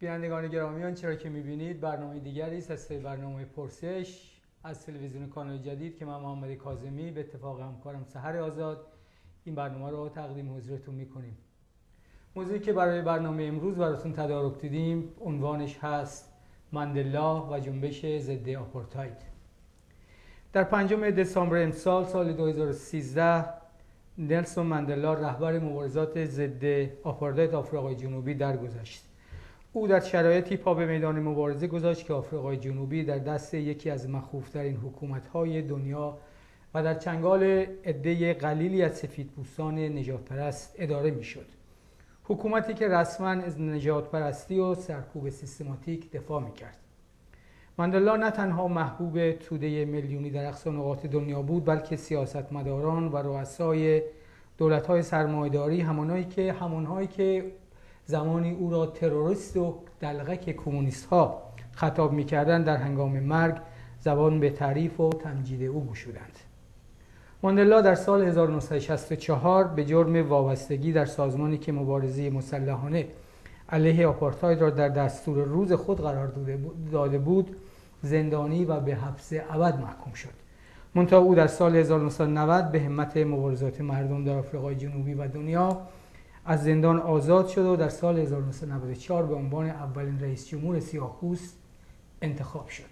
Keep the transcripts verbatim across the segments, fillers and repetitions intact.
بینندگان گرامی، آنچه را که می‌بینید برنامه دیگری است از برنامه پرسش از تلویزیون کانال جدید که من محمد کاظمی به اتفاق همکارم سحر آزاد این برنامه را تقدیم حضورتون می‌کنیم. موضوعی که برای برنامه امروز براتون تدارک دیدیم عنوانش هست ماندلا و جنبش ضد آپارتاید. در پنجم دسامبر امسال سال دو هزار و سیزده نلسون ماندلا رهبر مبارزات ضد آپارتاید آفریقای جنوبی درگذشت. او در شرایطی پا به میدان مبارزه گذاشت که آفریقای جنوبی در دست یکی از مخوف‌ترین حکومت‌های دنیا و در چنگال عده قلیلی از سفیدپوستان نژادپرست اداره می‌شد. حکومتی که رسما از نژادپرستی و سرکوب سیستماتیک دفاع می‌کرد. ماندلا نه تنها محبوب توده میلیونی در اقصا نقاط دنیا بود، بلکه سیاستمداران و رؤسای دولت‌های سرمایه‌داری همانهایی که همانهایی که زمانی او را تروریست و دلغک کمونیست‌ها خطاب می‌کردند در هنگام مرگ زبان به تعریف و تمجید او گشودند. ماندلا در سال هزار و نهصد و شصت و چهار به جرم وابستگی در سازمانی که مبارزه مسلحانه علیه آپارتاید را در دستور روز خود قرار داده بود زندانی و به حبس ابد محکوم شد. منتها او در سال هزار و نهصد و نود به همت مبارزات مردم در آفریقای جنوبی و دنیا از زندان آزاد شد و در سال هزار و نهصد و نود و چهار به عنوان اولین رئیس جمهور سیاه‌پوست انتخاب شد.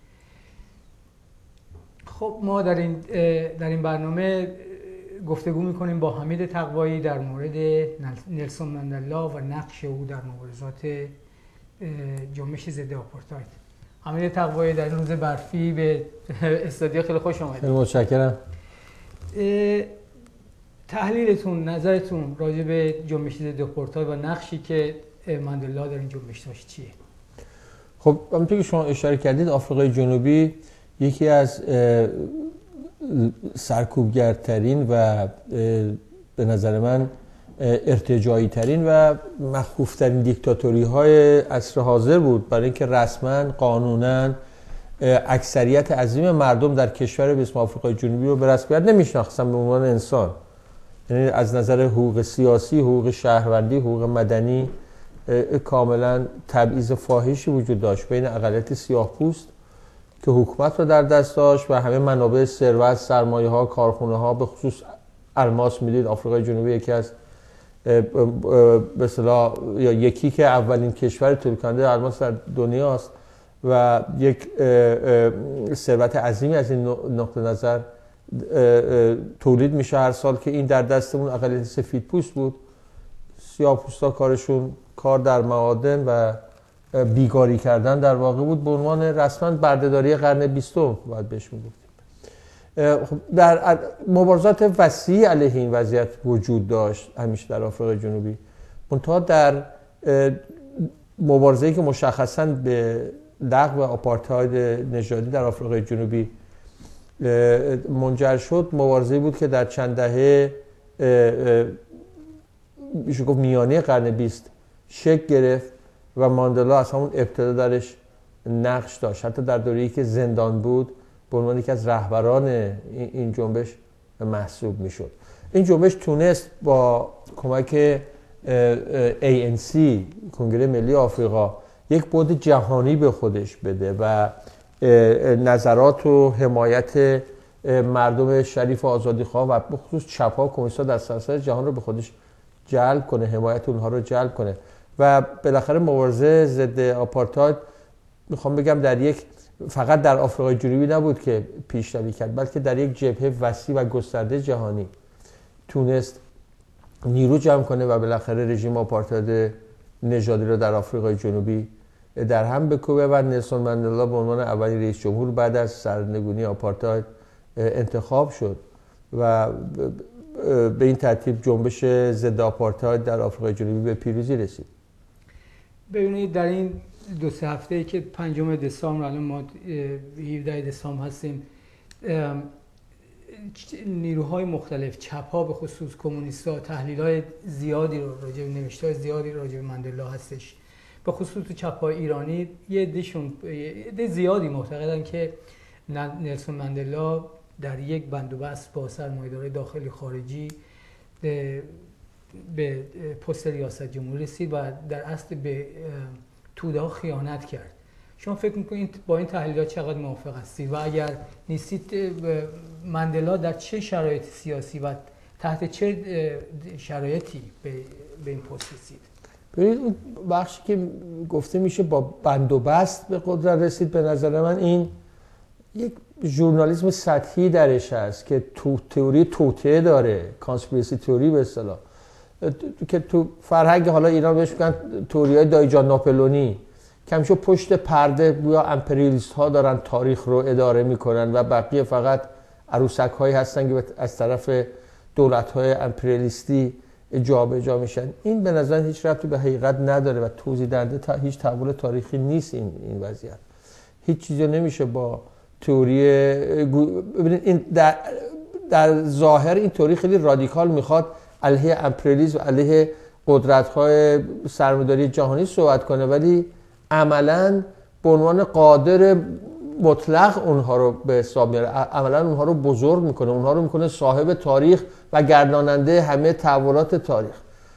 خب ما در این در این برنامه گفتگو می‌کنیم با حمید تقوایی در مورد نلسون ماندلا و نقش او در مبارزات جنبش ضد آپارتاید. حمید تقوایی در روز برفی به استودیو خیلی خوش آمدید. خیلی متشکرم. تحلیلتون، نظرتون راجع به جنبش ضد آپارتاید و نقشی که ماندلا در این جنبش داشت چیه؟ خب همونطور که شما اشاره کردید آفریقای جنوبی یکی از سرکوبگرترین و به نظر من ارتجاعی ترین و مخوفترین دیکتاتوری های عصر حاضر بود، برای اینکه رسما قانونا اکثریت عظیم مردم در کشور به اسم آفریقای جنوبی رو به رسمیت نمیشناختن به عنوان انسان. یعنی از نظر حقوق سیاسی، حقوق شهروندی، حقوق مدنی کاملا تبعیض فاحشی وجود داشت بین اقلیت سیاه‌پوست که حکومت رو در دست داشت و همه منابع ثروت، سرمایه‌ها، کارخونه‌ها، به خصوص الماس. میدید آفریقای جنوبی یکی از به اصطلاح یا یکی که اولین کشور تولید کننده الماس در دنیاست و یک ثروت عظیمی از این نقطه نظر تولید میشه هر سال که این در دستمون اقلیت سفیدپوست بود. سیاه‌پوستا کارشون کار در معادن و بیگاری کردن در واقع بود، به عنوان رسما بردهداری قرن بیستم باید بهش میگفتیم. در مبارزات وسیعی علیه این وضعیت وجود داشت همیشه در آفریقای جنوبی، منتها در مبارزه‌ای که مشخصاً به لغو آپارتاید نژادی در آفریقای جنوبی منجر شد، مبارزه‌ای بود که در چند دهه میشه گفت میانه قرن بیست شکل گرفت و ماندلا از همون ابتدا درش نقش داشت. حتی در دوره‌ای که زندان بود به عنوان یکی از رهبران این جنبش محسوب میشد. این جنبش تونست با کمک ای ان سی کنگره ملی آفریقا یک بعد جهانی به خودش بده و نظرات و حمایت مردم شریف و آزادیخواه و به خصوص چپ‌ها و کمونیست‌ها در سراسر جهان رو به خودش جلب کنه، حمایت اونها رو جلب کنه و بالاخره مبارزه ضد آپارتاید میخوام بگم در یک فقط در آفریقای جنوبی نبود که پیشروی کرد، بلکه در یک جبهه وسیع و گسترده جهانی تونست نیرو جمع کنه و بالاخره رژیم آپارتاید نژادی رو در آفریقای جنوبی در هم بکوبه و نلسون ماندلا به عنوان اولین رئیس جمهور بعد از سرنگونی آپارتاید انتخاب شد و به این ترتیب جنبش ضد آپارتاید در آفریقای جنوبی به پیروزی رسید. ببینید در این دو سه هفته‌ای که پنجم دسامبر، الان ما هفدهم دسامبر هستیم، نیروهای مختلف، چپ‌ها به خصوص کمونیست‌ها، تحلیل‌های زیادی رو راجع به نوشته‌های زیادی راجع به ماندلا هستش. به خصوص تو چپ‌های ایرانی یه عده‌شون یه عده زیادی معتقدن که نلسون ماندلا در یک بند و بست با سرمایه‌دارای داخلی خارجی به پست ریاست جمهوری رسید و در اصل به توده ها خیانت کرد. شما فکر میکنید با این تحلیلات چقدر موافق هستید و اگر نیستید مندلا در چه شرایط سیاسی و تحت چه شرایطی به این پست رسید؟ ببینید اون بخشی که گفته میشه با بند و بست به قدرت رسید، به نظر من این یک ژورنالیسم سطحی درش هست که تو تئوری توطئه داره، کانسپیرسی تئوری به اصطلاح، که تو فرهنگ حالا ایران بهش میگن تئوریای دایجان ناپلونی، که همیشه پشت پرده گویا امپریالیست ها دارن تاریخ رو اداره میکنن و بقیه فقط عروسک هایی هستن که از طرف دولت های امپریالیستی جابجا میشن. این به نظر هیچ ربطی به حقیقت نداره و توضیح دهنده تا هیچ تحول تاریخی نیست. این این وضعیت هیچ چیزی نمیشه با تئوری. ببینید این در, در ظاهر این تئوری خیلی رادیکال میخواد علیه امپریالیسم و علیه قدرت‌های سرمایه‌داری جهانی صحبت کنه، ولی عملاً به عنوان قادر مطلق اونها رو به حساب میاره، عملاً اونها رو بزرگ میکنه، اونها رو میکنه صاحب تاریخ و گرداننده همه تحولات تاریخ.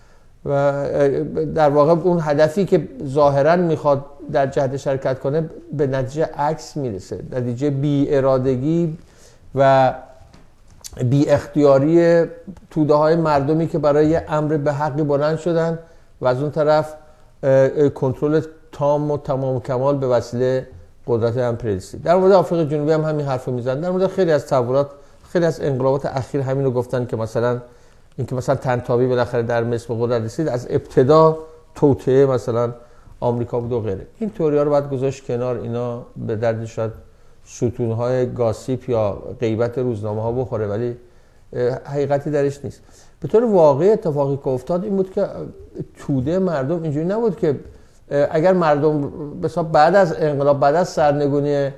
و در واقع اون هدفی که ظاهراً میخواد در جهت شرکت کنه به نتیجه عکس میرسه، نتیجه بی ارادگی و بی اختیاری توده های مردمی که برای امر به حقی بلند شدن و از اون طرف کنترل تام و تمام و کمال به وسیله قدرت امپریالیستی. در مورد آفریقای جنوبی هم همین حرفو میزنن، در مورد خیلی از تحولات، خیلی از انقلابات اخیر همین رو گفتن که مثلا اینکه مثلا طنطاوی بالاخره در مصر به قدرت رسید از ابتدا توطئه مثلا آمریکا بود و غیره. این تئوری‌ها رو باید گذاشت کنار، اینا به درد شاید ستون‌های گاسیپ یا غیبت روزنامه‌ها بخوره، ولی حقیقتی درش نیست. به طور واقعی اتفاقی که افتاد این بود که توده مردم اینجوری نبود که اگر مردم بسا بعد از انقلاب، بعد از سرنگونی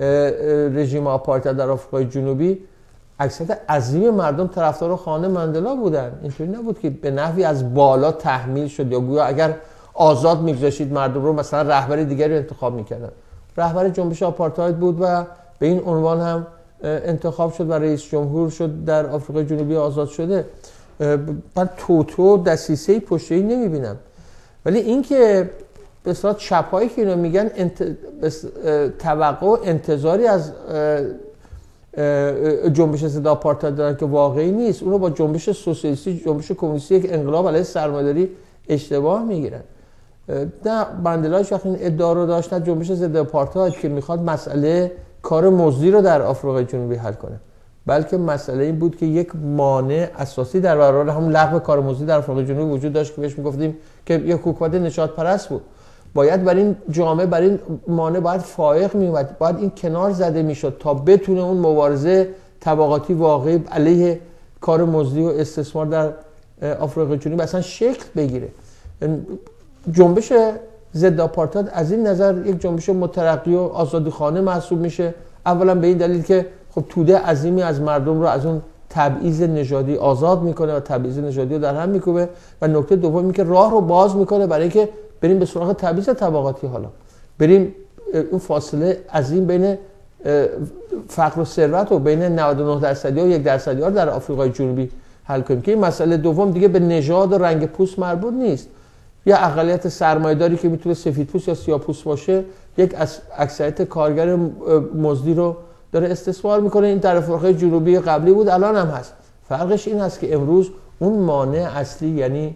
رژیم آپارتاید در آفریقای جنوبی، اکثریت عظیم مردم طرفدار خانه ماندلا بودن. اینطوری نبود که به نحوی از بالا تحمیل شد یا گویا اگر آزاد میگذاشید مردم رو مثلا رهبر دیگری رو انتخاب میکردن. رهبر جنبش آپارتاید بود و به این عنوان هم انتخاب شد و رئیس جمهور شد در آفریقای جنوبی آزاد شده. من توتو دسیسه‌ای پشت این نمیبینم، ولی این که به اصطلاح چپایی که اینو میگن انت... توقع و انتظاری از جنبش ضد آپارتاید دارن که واقعی نیست، اونو با جنبش سوسیالیستی، جنبش کمونیستی که انقلاب علیه سرمایه‌داری اشتباه میگیرن. نه ماندلاش وقتی این ادعا رو داشت، نه جنبش ضد آپارتاید که میخواد مسئله کار مزدی رو در آفریقای جنوبی حل کنه، بلکه مسئله این بود که یک مانع اساسی در برابر همون لغو کار مزدی در آفریقای جنوبی وجود داشت که بهش میگفتیم که یک حکومت نشاط پرست بود. باید برای این جامعه، برای این مانع باید فائق میومد، باید این کنار زده میشد تا بتونه اون مبارزه طبقاتی واقعی علیه کار مزدی و استثمار در آفریقای جنوبی اصلا شکل بگیره. جنبش ضد آپارتاید از این نظر یک جنبش مترقی و آزادیخوانه محسوب میشه. اولا به این دلیل که خب توده عظیمی از مردم رو از اون تبعیض نژادی آزاد میکنه و تبعیض نژادی رو در هم میکوبه، و نکته دوم این که راه رو باز میکنه برای اینکه بریم به سراغ تبعیض طبقاتی، حالا بریم اون فاصله عظیم بین فقر و ثروت و بین نود و نه درصدی و یک درصدی ها در آفریقای جنوبی حل کنیم. که این مسئله دوم دیگه به نژاد و رنگ پوست مربوط نیست. یا اقلیت سرمایه‌داری که میتونه سفیدپوست یا سیاه‌پوست باشه یک اکثریت کارگر مزدی رو داره استثمار میکنه. این در آفریقای جنوبی قبلی بود، الان هم هست. فرقش این هست که امروز اون مانع اصلی یعنی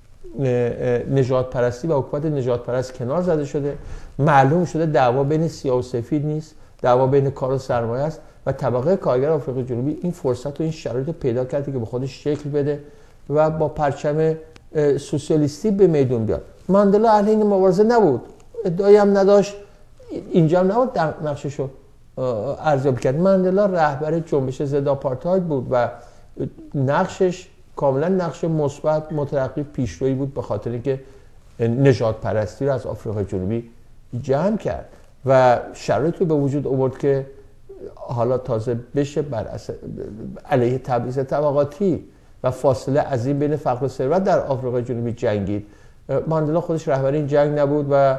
نژاد پرستی و حکومت نژاد پرست کنار زده شده. معلوم شده دعوا بین سیاه و سفید نیست، دعوا بین کار و سرمایه است و طبقه کارگر آفریقای جنوبی این فرصت و این شرایط پیدا کرده که به خودش شکل بده و با پرچم سوسیالیستی به میدون بیاد. ماندلا اهل این مبارزه نبود، ادعایی هم نداشت، اینجا هم نبود نقششو ارزیابی کرد. ماندلا رهبر جنبش ضد آپارتاید بود و نقشش کاملا نقش مثبت، مترقی، پیشرویی بود، به خاطر اینکه نژاد پرستی رو از آفریقای جنوبی جمع کرد و شرایط رو به وجود آورد که حالا تازه بشه بر اثر علیه تبعیض طبقاتی و فاصله عظیم بین فقر و ثروت در آفریقای جنوبی جنگید. ماندلا خودش رهبر این جنگ نبود و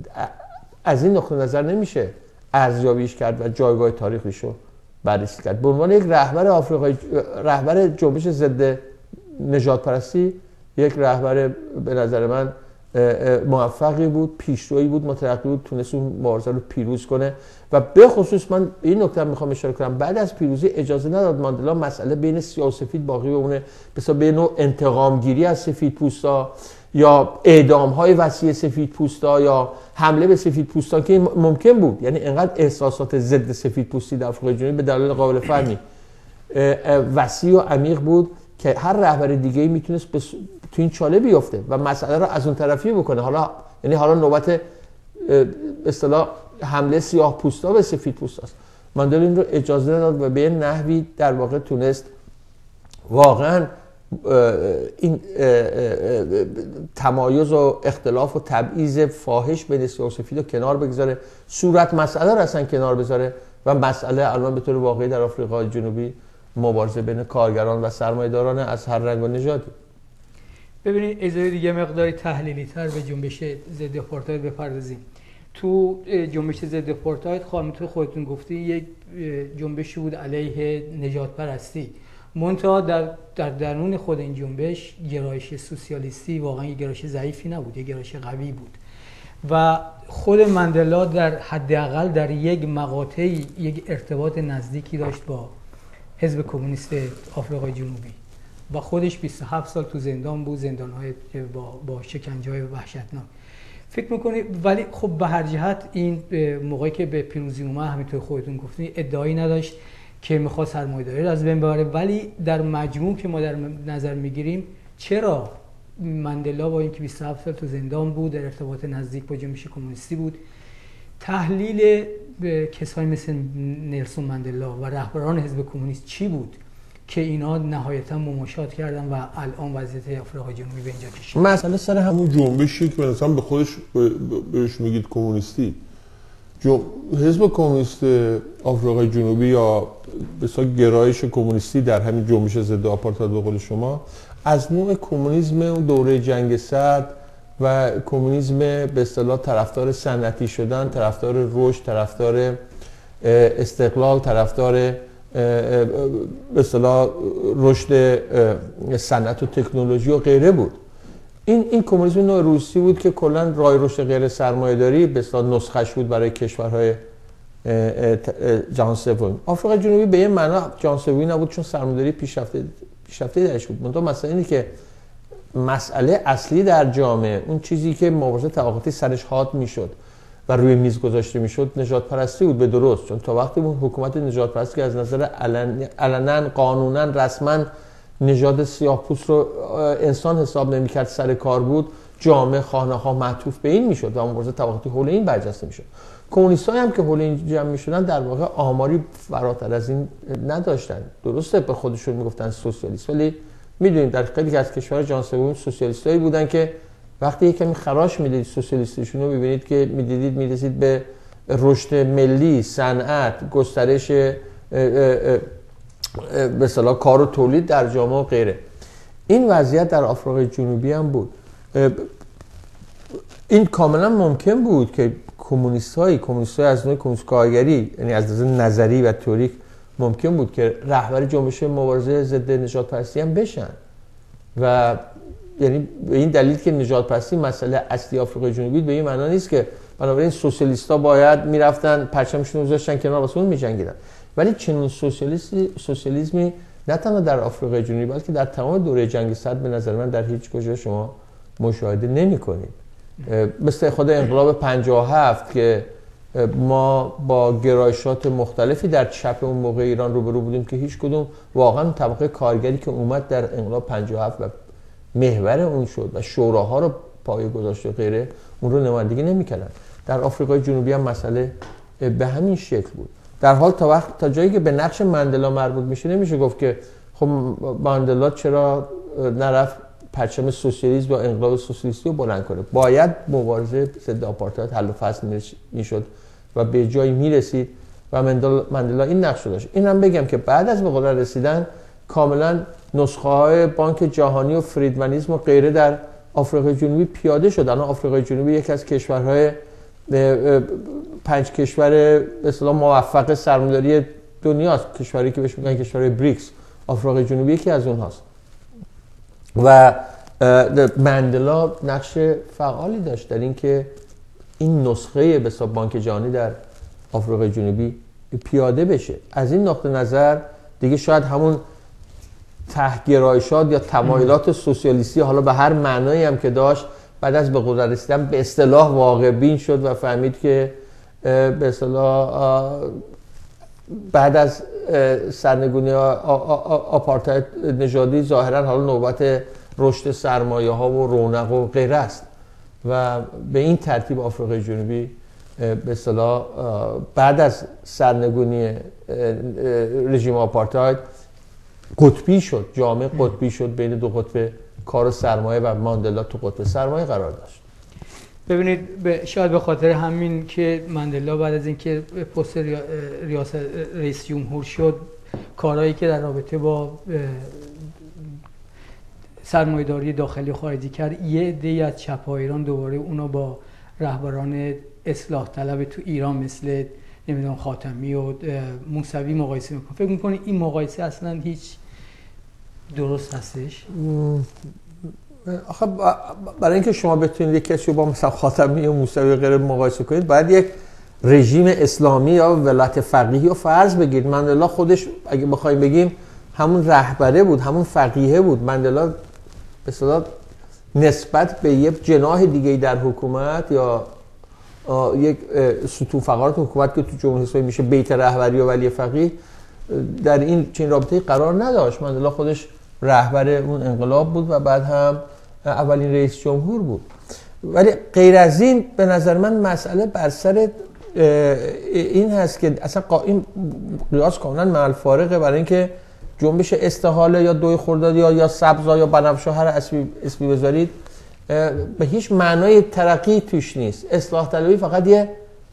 از این نقطه نظر نمیشه ارزیابیش کرد و جایگاه تاریخیش رو بررسی کرد. به عنوان یک رهبر آفریقای، رهبر جنبش ضد نژاد پرستی، یک رهبر به نظر من موفقی بود، پیشرویی بود، مترقی بود، تونست اون مبارزه رو پیروز کنه و به خصوص من این نکته میخوام اشاره کنم، بعد از پیروزی اجازه نداد ماندلا مسئله بین سیاه و سفید باقی بمونه، مثلا به نوع انتقام گیری از سفیدپوستا یا اعدام های وسیع سفیدپوستا یا حمله به سفیدپوستا که ممکن بود. یعنی انقدر احساسات ضد سفیدپوستی در آفریقای جنوبی به دلایل قابل فهمی وسیع و عمیق بود که هر رهبر دیگه‌ای میتونست بس... تو این چاله بیفته و مسئله رو از اون طرفی بکنه. حالا یعنی حالا نوبت به اصطلاح حمله سیاه پوستا به سفید پوستاست. ماندلا این رو اجازه نداد و به نحوی در واقع تونست واقعا این تمایز و اختلاف و تبعیض فاحش بین سیاه و سفید رو کنار بگذاره، صورت مسئله رو اصلا کنار بذاره و مسئله الان به طور واقعی در آفریقای جنوبی مبارزه بین کارگران و سرمایه‌داران از هر رنگ و نژادی. ببینید اجازه دیگه مقداری تحلیلی تر به جنبش ضد آپارتاید بپردازیم. تو جنبش ضد آپارتاید خانم خودتون گفتی یک جنبشی بود علیه نژاد پرستی، منتها در در درون خود این جنبش گرایش سوسیالیستی واقعا یک گرایش ضعیفی نبود، یک گرایش قوی بود و خود ماندلا در حداقل در یک مقاطعی یک ارتباط نزدیکی داشت با حزب کمونیست آفریقای جنوبی و خودش بیست و هفت سال تو زندان بود، زندان‌های با با شکنجه‌های وحشتناک. فکر می‌کنی ولی خب به هر جهت این موقعی که به پیروزی اومد همینطور خودتون گفتین ادعایی نداشت که می‌خواد سرمایه‌داری رو از بین ببره، ولی در مجموع که ما در نظر می‌گیریم چرا ماندلا با اینکه بیست و هفت سال تو زندان بود، در ارتباط نزدیک با جنبش کمونیستی بود، تحلیل کسایی مثل نلسون ماندلا و رهبران حزب کمونیست چی بود که اینا نهایتا مماشات کردن و الان وضعیت آفریقای جنوبی به اینجا کشید؟ مسئله سر همون جنبشی که مثلا به خودش بهش میگید کمونیستی، حزب کمونیست آفریقای جنوبی یا به اصطلاح گرایش کمونیستی در همین جنبش ضد آپارتاید به قول شما از نوع کمونیسم اون دوره جنگ سرد و کمونیسم به اصطلاح طرفدار صنعتی شدن، طرفدار رشد، طرفدار استقلال، طرفدار به اصطلاح رشد صنعت و تکنولوژی و غیره بود. این این کمونیسم نوع روسی بود که کلا راه رشد غیر سرمایه‌داری به اصطلاح نسخه‌اش بود برای کشورهای جهان سوم. آفریقای جنوبی به یه معنا جهان سومی نبود چون سرمایه‌داری پیشرفته پیشرفته درش بود. منتها مسئله اینه که مسئله اصلی در جامعه، اون چیزی که مبارزه طبقاتی سرش حاد میشد و روی میز گذاشته میشد، نژاد پرستی بود به درست. چون تا وقتی اون حکومت نژاد پرستی که از نظر علنا قانونا رسما نژاد سیاه‌پوست رو انسان حساب نمی‌کرد سر کار بود، جامعه خانه‌ها معطوف به این میشد و مبارزه طبقاتی حول این برجسته میشد. کمونیست‌ها هم که حول این جمع میشدن در واقع آماری فراتر از این نداشتن. درسته به خودشون میگفتن سوسیالیست، ولی میدونید در خیلی از کشورهای جهان سوم سوسیالیستایی بودن که وقتی یک کمی خراش میدید سوسیالیستشون رو میبینید که میدیدید میرسید به رشد ملی، صنعت، گسترش به اصطلاح کار و تولید در جامعه و غیره. این وضعیت در آفریقای جنوبی هم بود. این کاملا ممکن بود که کمونیست‌های کمونیست‌های از نوع کمونیست کارگری، یعنی از نظر نظری و تئوریک ممکن بود که رهبر جنبش مبارزه ضد نژادپرستی هم بشن و یعنی به این دلیل که نژادپرستی مسئله اصلی آفریقای جنوبی به این معنا نیست که بنابراین سوسیالیست‌ها باید میرفتن پرچمشون رو گذاشتن کنار واسه اون می‌جنگیدن. ولی چنین سوسیالیستی سوسیالیسمی نه تنها در آفریقای جنوبی بلکه در تمام دوره جنگ سرد به نظر من در هیچ کجا شما مشاهده نمی‌کنید. مثل خود انقلاب پنجاه و هفت که ما با گرایشات مختلفی در چپ اون موقع ایران روبرو بودیم که هیچ کدوم واقعا طبقه کارگری که اومد در انقلاب پنجاه و هفت و محور اون شد و شوراها رو پایه گذاشت و غیره اون رو نمایندگی نمی‌کردن. در آفریقای جنوبی هم مسئله به همین شکل بود. در حال تا وقت تا جایی که به نقش ماندلا مربوط میشه نمیشه گفت که خب ماندلا چرا نرفت پرچم سوسیالیسم و انقلاب سوسیالیستی رو بلند کنه. باید مبارزه ضد آپارتاید حل و فصل میشد و به جایی میرسید و ماندلا این نقش داشت. اینم بگم که بعد از به قدرت رسیدن کاملا نسخه های بانک جهانی و فریدمنیسم و غیره در آفریقای جنوبی پیاده شد. الان آفریقای جنوبی یکی از کشورهای پنج کشور به اصطلاح موفق سرمایه‌داری دنیاست. کشوری که بهش میگن کشورهای بریکس، آفریقای جنوبی یکی از اونهاست. و مندلا نقش فعالی داشت در اینکه این نسخه به حساب بانک جهانی در آفریقای جنوبی پیاده بشه. از این نقطه نظر دیگه شاید همون تحگرایشات یا تمایلات سوسیالیستی حالا به هر معنایی هم که داشت بعد از به قدرت رسیدن به اصطلاح واقع بین شد و فهمید که به اصطلاح بعد از سرنگونی آپارتاید نژادی ظاهرا حالا نوبت رشد سرمایه ها و رونق و غیره است و به این ترتیب آفریقای جنوبی به اصطلاح بعد از سرنگونی رژیم آپارتاید قطبی شد، جامعه قطبی شد، بین دو قطب کار و سرمایه و ماندلا تو قطب سرمایه قرار داشت. ببینید شاید به خاطر همین که ماندلا بعد از اینکه پست ریاست رئیس جمهور شد کارهایی که در رابطه با سرمایه‌داری داخلی و خارجی کرد، یه عده‌ای از چپ‌های ایران دوباره اونو با رهبران اصلاح طلب تو ایران مثل نمیدونم خاتمی و موسوی مقایسه میکنه. فکر میکنی این مقایسه اصلا هیچ درست هستش؟ آخه برای اینکه شما بتونید یک کسی با مثلا خاتمی و موسوی و غیره مقایسه کنید باید یک رژیم اسلامی یا ولایت فقیهی رو فرض بگیرید. ماندلا خودش اگه بخوایم بگیم همون رهبره بود، همون فقیه بود. ماندلا به اصطلاح نسبت به یک جناح دیگه در حکومت یا یک ستون فقرات حکومت که تو جمهوری اسلامی میشه بیت رهبری و ولی فقیه در این چنین رابطه‌ای قرار نداشت. ماندلا خودش رهبر اون انقلاب بود و بعد هم اولین رئیس جمهور بود. ولی غیر از این به نظر من مسئله بر سر این هست که اصلا این قیاس کاملا مع الفارقه برای اینکه جنبش استحاله یا دوی خرداد یا یا سبزا یا بنفشه هر اسمی اسمی بذارید به هیچ معنای ترقی توش نیست. اصلاح طلبی فقط یه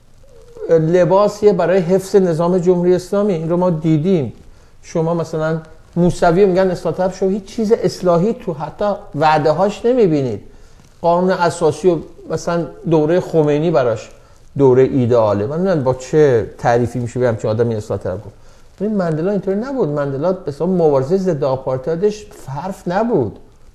لباسیه برای حفظ نظام جمهوری اسلامی. این رو ما دیدیم. شما مثلا موسوی میگن اصلاح طلب شو، هیچ چیز اصلاحی تو حتی وعده هاش نمیبینید. قانون اساسی و مثلا دوره خمینی براش دوره ایدئاله. من نمیدونم با چه تعریفی میشه بگم چه آدمی اصلاح طلب بود. این ماندلا اینطوری نبود. ماندلا به حساب مبارزه ضد آپارتایدش حرف نبود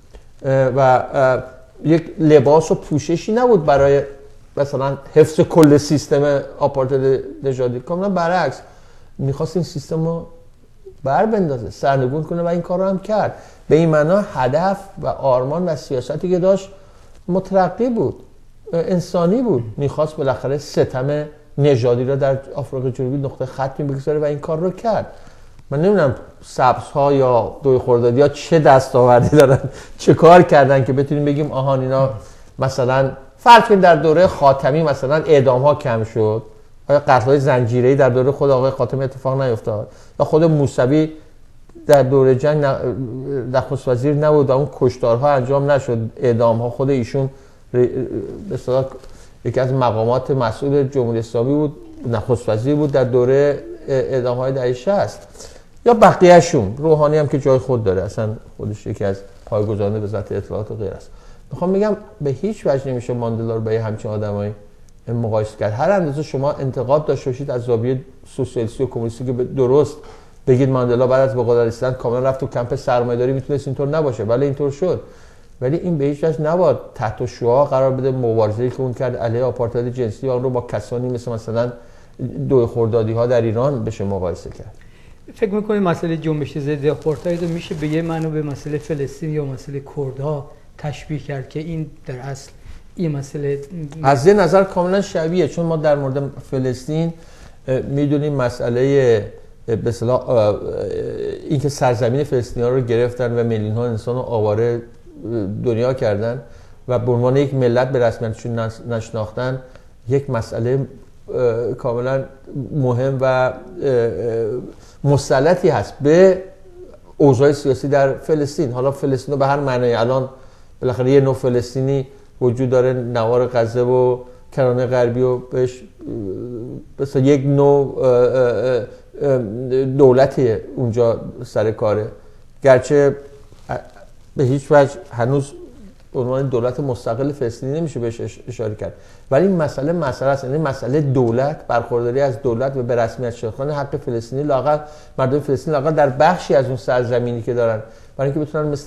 و یک لباس و پوششی نبود برای مثلا حفظ کل سیستم آپارتاید نژادی. کاملا برعکس، میخواست این سیستم رو بر بندازه، سرنگون کنه و این کار رو هم کرد. به این معنا هدف و آرمان و سیاستی که داشت مترقی بود، انسانی بود. میخواست بالاخره ستم نژادی رو در آفریقای جنوبی نقطه ختمی بگذاره و این کار رو کرد. من نمیدونم سبزها یا دوی خردادی ها چه دستاوردی دارن، چه کار کردن که بتونیم بگیم آهان اینا مثلا فرض کنیم در دوره خاتمی مثلا اعدام ها کم شد، آیا قتل های زنجیره‌ای در دوره خود آقای خاتمی اتفاق نیفتاد؟ یا خود موسوی در دوره جنگ نخست وزیر نبود و اون کشتارها انجام نشد، اعدام ها خود ایشون به اصطلاح یکی از مقامات مسئول جمهوری اسلامی بود، نخست وزیر بود در دوره اعدام های دهه شصت. یا بقیه‌شون، روحانی هم که جای خود داره، اصلا خودش یکی از پایه‌گذاران وزارت اطلاعات و غیره است. میخوام بگم به هیچ وجه نمیشه ماندلا رو با همچین آدمایی مقایسه کرد. هر اندازه شما انتقاد داشته باشید از زاویه سوسیالیستی و کمونیستی که درست بگید ماندلا بعد از به قدرت رسیدن کاملا رفت تو کمپ سرمایه‌داری، میتونست اینطور نباشه ولی اینطور شد. ولی این به هیچ وجه نباید تحت شعاع قرار بده مبارزه‌ای که اون کرد علیه آپارتاید جنسی و اون رو با کسانی مثل مثلا دوی خردادی ها در ایران بشه مقایسه کرد. فکر می‌کنید مسئله جنبش ضد آپارتاید رو میشه به یه معنی به مسئله فلسطین یا مسئله کردها تشبیه کرد که این در اصل این مسئله از یه نظر کاملا شبیه، چون ما در مورد فلسطین میدونیم مسئله به اصطلاح اینکه سرزمین فلسطینی‌ها رو گرفتن و میلیون‌ها انسان رو آواره دنیا کردن و به عنوان یک ملت به رسمیتشون نشناختن یک مسئله کاملا مهم و مسلطی هست به اوضاع سیاسی در فلسطین. حالا فلسطین رو به هر معنی الان بالاخره یه نوع فلسطینی وجود داره، نوار غزه و کرانه غربی و بهش مثلا یک نوع دولتی اونجا سر کاره، گرچه به هیچ وجه هنوز به عنوان دولت مستقل فلسطینی نمیشه بهش اشاره کرد. ولی این مسئله مسئله است، یعنی مسئله دولت، برخورداری از دولت و به رسمیت شناختن حق فلسطینی لااقل مردم فلسطین لااقل در بخشی از اون سرزمینی که دارن، برای اینکه بتونن مثل یک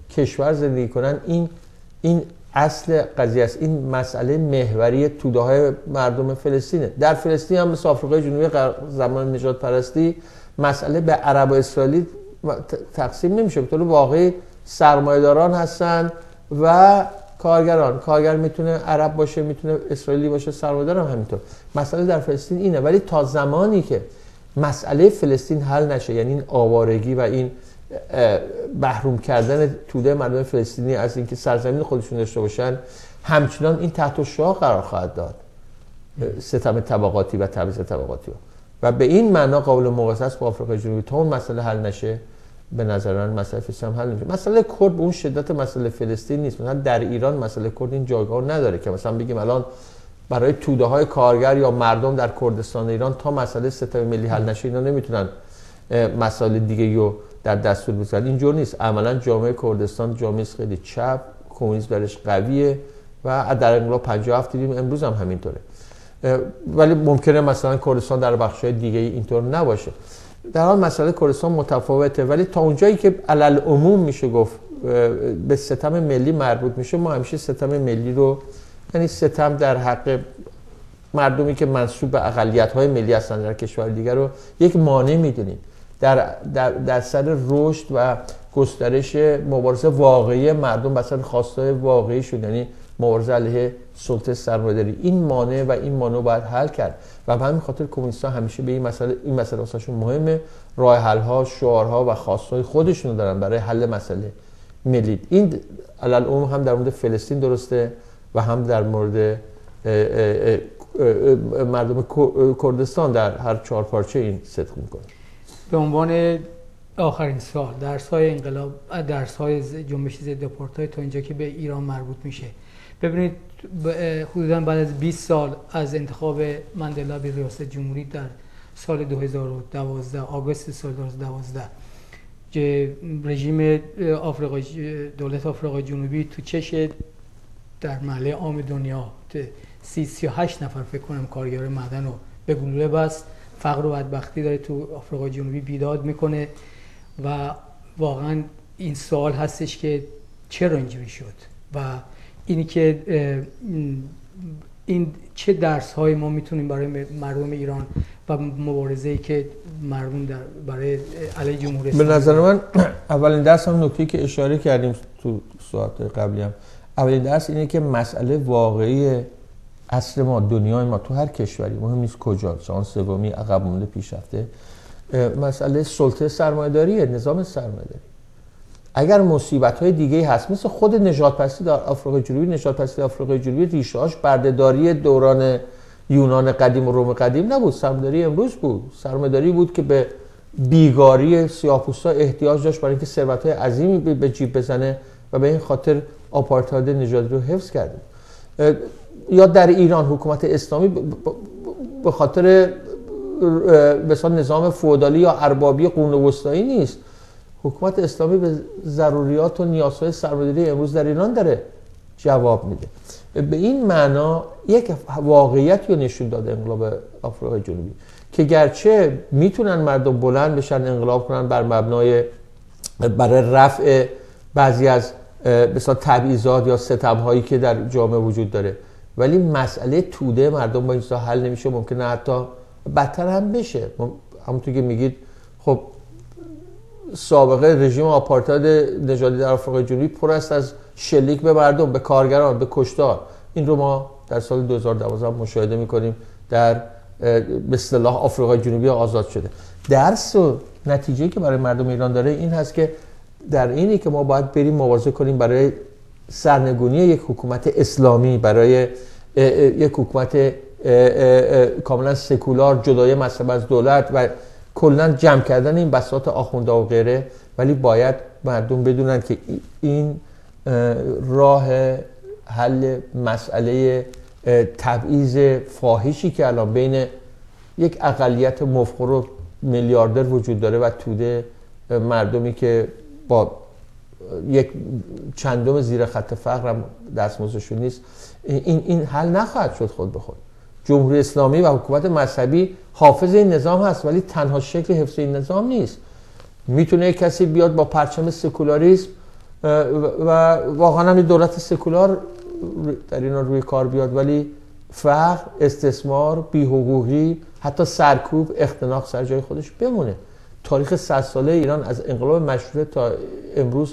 کشور زندگی کنن، این این اصل قضیه است. این مسئله محوری توده های مردم فلسطینه. در فلسطین هم مثل آفریقای جنوبی زمان نجات پرستی مسئله به عرب و اسرائیلی تقسیم نمیشه. به طور واقعی سرمایه‌داران هستن و کارگران. کارگر میتونه عرب باشه، میتونه اسرائیلی باشه، سرمایه‌دار هم همینطور. مسئله در فلسطین اینه. ولی تا زمانی که مسئله فلسطین حل نشه، یعنی این آوارگی و این محروم کردن توده مردم فلسطینی از اینکه سرزمین خودشون داشته باشن، همچنان این تحت الشعاع قرار خواهد داد، ستم طبقاتی و تبعیض طبقاتی و به این معنا قابل مقایسه است با آفریقای جنوبی. تا اون مسئله حل نشه به نظر من مسئله فلسطین حل نمیشه. مسئله کرد به اون شدت مسئله فلسطین نیست. مثلا در ایران مسئله کرد این جایگاه نداره که مثلا بگیم الان برای توده های کارگر یا مردم در کردستان ایران تا مسئله ستم ملی حل نشه اینا نمیتونن مسائل دیگه رو در دستور بذارن. اینجور نیست. عملا جامعه کردستان جامعه خیلی چپ، کمونیسم درش قویه و در انقلاب پنجاه و هفت دیدیم، امروز هم همینطوره. ولی ممکنه مثلا کردستان در بخش‌های دیگه اینطور نباشه. در حال مسئله کردستان متفاوته، ولی تا اونجایی که علل عموم میشه گفت به ستم ملی مربوط میشه، ما همیشه ستم ملی رو، یعنی ستم در حق مردمی که منسوب به اقلیت‌های ملی هستن در کشور دیگر رو یک مانع میدونیم در در در سر رشد و گسترش مبارزه واقعی مردم بر سر خواستای واقعی شد، یعنی مبارزه علیه سلطه سرمایه‌داری. این مانع و این مانع باید حل کرد و به همین خاطر کمونیست‌ها همیشه به این مسئله این مسئله واسهشون مهمه. راه حل‌ها، شعارها و خواستای خودشون رو دارن برای حل مسئله ملی. این علل عموم هم در مورد فلسطین درسته و هم در مورد مردم کردستان در هر چهار پارچه این صدق میکنه. به عنوان آخرین سال، درس‌های انقلاب، درس‌های جنبش ضد آپارتاید تا اینجا که به ایران مربوط میشه، ببینید حدوداً بعد از بیست سال از انتخاب ماندلا به ریاست جمهوری در سال دو هزار و دوازده، آگوست سال دو هزار و دوازده، که رژیم آفریقای دولت آفریقای جنوبی تو چش در محله عام دنیا سی سی و هشت نفر فکر کنم کارگر معدن رو به گلوله بست، فقر و بدبختی داره تو آفریقای جنوبی بیداد میکنه و واقعا این سوال هستش که چرا اینجوری شد و اینی که این چه درس های ما میتونیم برای مردم ایران و مبارزه‌ای که مردم در برای علیه جمهوری اسلامی. به نظر من اولین درس هم نکته‌ای که اشاره کردیم تو ساعت قبلی هم، اولین درس اینه که مسئله واقعی اصل ما، دنیای ما تو هر کشوری، مهم نیست کجا، جهان سومی، عقب مونده، پیشرفته، مسئله سلطه سرمایه‌داریه، نظام سرمایه‌داری. اگر مصیبت‌های دیگه‌ای هست مثل خود نژادپرستی در آفریقای جنوبی، نژادپرستی آفریقای جنوبی ریشه‌اش بردهداری دوران یونان قدیم و روم قدیم نبود، سرمایه‌داری امروز بود. سرمایه‌داری بود که به بیگاری سیاه‌پوستا احتیاج داشت برای اینکه ثروت‌های عظیمی به جیب بزنه و به این خاطر آپارتاید نژادی رو حفظ کرده. یا در ایران حکومت اسلامی به خاطر مثلا نظام فئودالی یا اربابی قرون وسطایی نیست. حکومت اسلامی به ضروریات و نیازهای سرمایه‌داری امروز در ایران داره جواب میده. به این معنا یک واقعیتی رو نشون داده انقلاب آفریقای جنوبی که گرچه میتونن مردم بلند بشن انقلاب کنن بر مبنای برای رفع بعضی از مثلا تبعیضات یا ستم‌هایی که در جامعه وجود داره، ولی مسئله توده مردم با این چیزا حل نمیشه، ممکنه حتی بدتر هم بشه. همونطور که میگید خب سابقه رژیم آپارتاید نژادی در آفریقای جنوبی پر است از شلیک به مردم، به کارگران، به کشتار. این رو ما در سال دو هزار و دوازده مشاهده میکنیم در به اصطلاح آفریقای جنوبی آزاد شده. درس و نتیجه‌ای که برای مردم ایران داره این هست که در اینی که ما باید بریم مبارزه کنیم برای سرنگونی یک حکومت اسلامی، برای یک حکومت کاملا سکولار، جدای مذهب از دولت و کلا جمع کردن این بساط آخوندا و غیره. ولی باید مردم بدونن که این راه حل مسئله تبعیض فاحشی که الان بین یک اقلیت مفخر و میلیاردر وجود داره و توده مردمی که با یک چندم زیر خط فقر هم دستمزدشون نیست، این این حل نخواهد شد خود به خود. جمهوری اسلامی و حکومت مذهبی حافظ این نظام هست ولی تنها شکل حفظ این نظام نیست. میتونه یک کسی بیاد با پرچم سکولاریسم و واقعا هم دولت سکولار در اینا روی کار بیاد، ولی فقر، استثمار، بی‌حقوقی، حتی سرکوب، اختناق سر جای خودش بمونه. تاریخ صد ساله ایران از انقلاب مشروطه تا امروز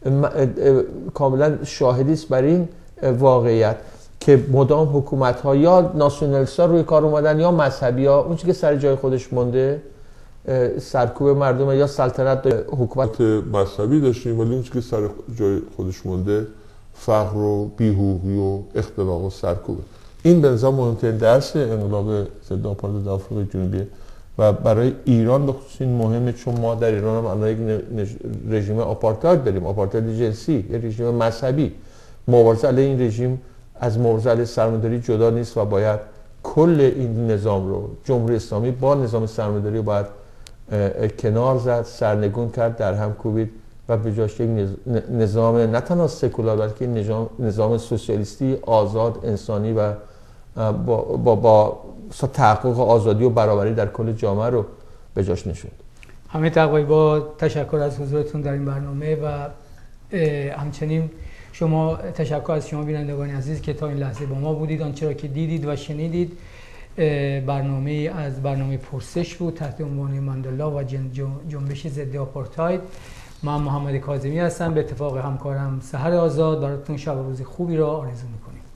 کاملا شاهدی است بر این واقعیت که مدام حکومت‌ها یا ناسیونالیست‌ها روی کار اومدن یا مذهبی‌ها، اون چیزی که سر جای خودش مونده سرکوب مردم یا سلطنت حکومت مذهبی داشتیم، ولی اون چیزی که سر جای خودش مونده فقر و بی‌حقوقی و اختلاق و سرکوبه. این به نظر مهمترین درس انقلاب ضد آپارتاید آفریقای جنوبی و برای ایران به خصوص این مهمه، چون ما در ایران هم الان یک رژیم آپارتاید داریم، آپارتاید جنسی، یک رژیم مذهبی. مبارزه علیه این رژیم از مبارزه علیه سرمایه‌داری جدا نیست و باید کل این نظام رو، جمهوری اسلامی با نظام سرمایه‌داری باید کنار زد، سرنگون کرد، در هم کوبید و به جاش یک نظام نه تنها سکولار بلکه نظام نظام سوسیالیستی آزاد، انسانی و با با, با تحقق آزادی و برابری در کل جامعه رو به جاش نشوند. همین تقوی با تشکر از حضورتون در این برنامه و همچنین شما تشکر از شما بینندگان عزیز که تا این لحظه با ما بودید. آنچه را که دیدید و شنیدید برنامه از برنامه پرسش بود تحت عنوان ماندلا و جنبش ضد آپارتاید. من محمد کاظمی هستم، به اتفاق همکارم سحر آزاد براتون شب و روز خوبی را آرزو می‌کنیم.